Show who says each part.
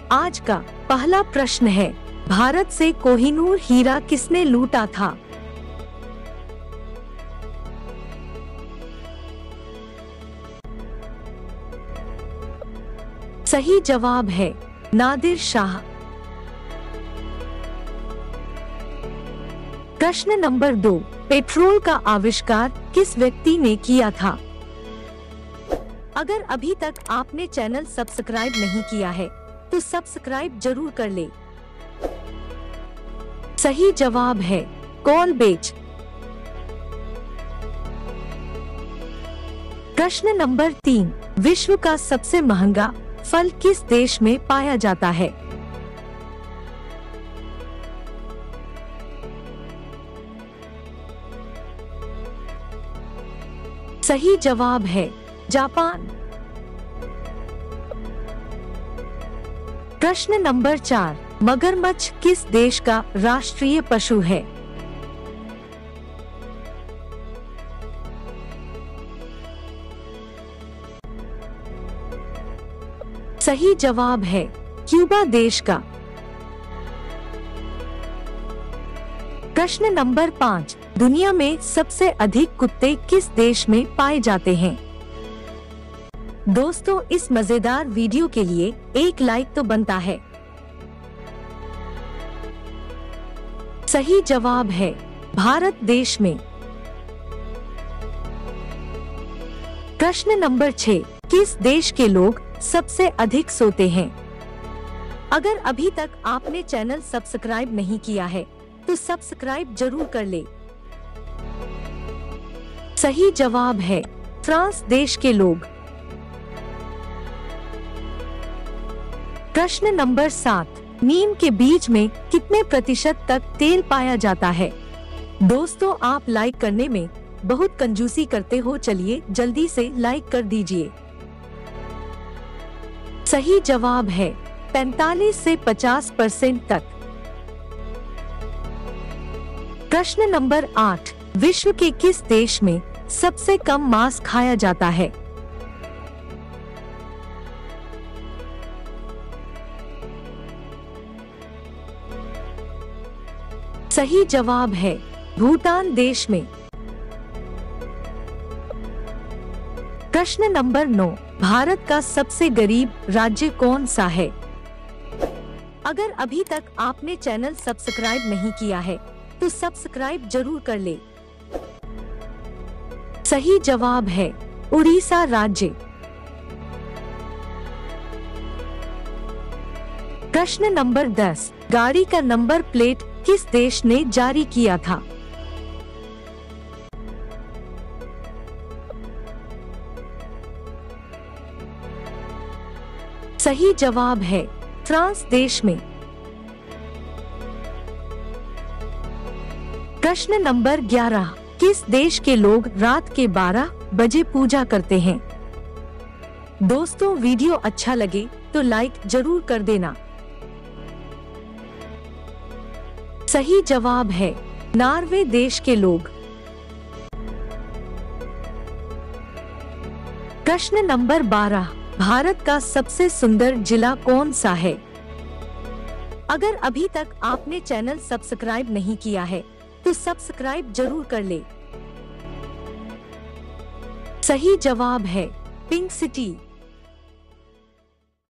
Speaker 1: आज का पहला प्रश्न है, भारत से कोहिनूर हीरा किसने लूटा था? सही जवाब है नादिर शाह। प्रश्न नंबर 2, पेट्रोल का आविष्कार किस व्यक्ति ने किया था? अगर अभी तक आपने चैनल सब्सक्राइब नहीं किया है तो सब्सक्राइब जरूर कर ले। सही जवाब है कॉलबेच। प्रश्न नंबर 3, विश्व का सबसे महंगा फल किस देश में पाया जाता है? सही जवाब है जापान। प्रश्न नंबर 4, मगरमच्छ किस देश का राष्ट्रीय पशु है? सही जवाब है क्यूबा देश का। प्रश्न नंबर 5, दुनिया में सबसे अधिक कुत्ते किस देश में पाए जाते हैं? दोस्तों, इस मजेदार वीडियो के लिए एक लाइक तो बनता है। सही जवाब है भारत देश में। प्रश्न नंबर 6, किस देश के लोग सबसे अधिक सोते हैं? अगर अभी तक आपने चैनल सब्सक्राइब नहीं किया है तो सब्सक्राइब जरूर कर ले। सही जवाब है फ्रांस देश के लोग। प्रश्न नंबर 7, नीम के बीज में कितने प्रतिशत तक तेल पाया जाता है? दोस्तों, आप लाइक करने में बहुत कंजूसी करते हो, चलिए जल्दी से लाइक कर दीजिए। सही जवाब है 45 से 50% तक। प्रश्न नंबर 8, विश्व के किस देश में सबसे कम मांस खाया जाता है? सही जवाब है भूटान देश में। प्रश्न नंबर 9, भारत का सबसे गरीब राज्य कौन सा है? अगर अभी तक आपने चैनल सब्सक्राइब नहीं किया है तो सब्सक्राइब जरूर कर ले। सही जवाब है उड़ीसा राज्य। प्रश्न नंबर 10, गाड़ी का नंबर प्लेट किस देश ने जारी किया था? सही जवाब है फ्रांस देश में। प्रश्न नंबर 11, किस देश के लोग रात के 12 बजे पूजा करते हैं? दोस्तों, वीडियो अच्छा लगे तो लाइक जरूर कर देना। सही जवाब है नॉर्वे देश के लोग। प्रश्न नंबर 12, भारत का सबसे सुंदर जिला कौन सा है? अगर अभी तक आपने चैनल सब्सक्राइब नहीं किया है तो सब्सक्राइब जरूर कर ले। सही जवाब है पिंक सिटी।